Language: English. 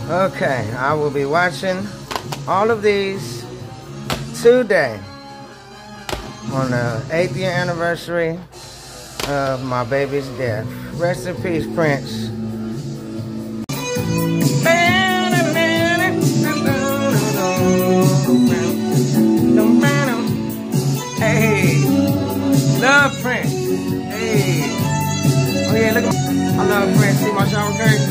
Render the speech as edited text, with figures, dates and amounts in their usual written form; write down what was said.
Okay, I will be watching all of these today on the 8th year anniversary of my baby's death. Rest in peace, Prince. Hey, love Prince. Hey, oh yeah, look at I love Prince. See my shower curtain?